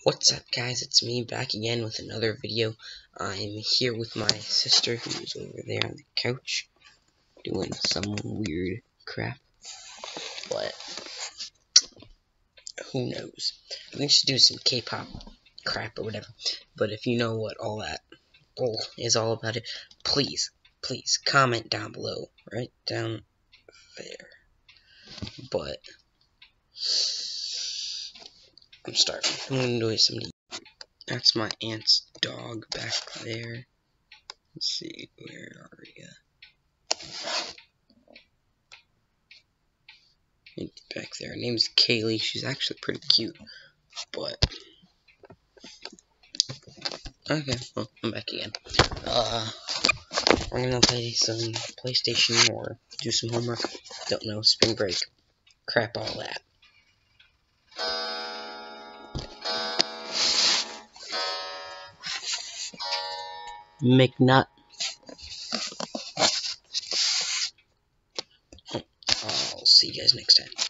What's up, guys? It's me back again with another video. I'm here with my sister, who's over there on the couch doing some weird crap, but who knows? I think she's doing some K-pop crap or whatever. But if you know what all that bull is all about, please comment down below, right down there. But I'm starving. I'm gonna do something. That's my aunt's dog back there. Let's see, where are you? Back there. Her name's Kaylee. She's actually pretty cute. But okay, well, I'm back again. We're gonna play some PlayStation or do some homework. Don't know, spring break. Crap, all that. McNut. I'll see you guys next time.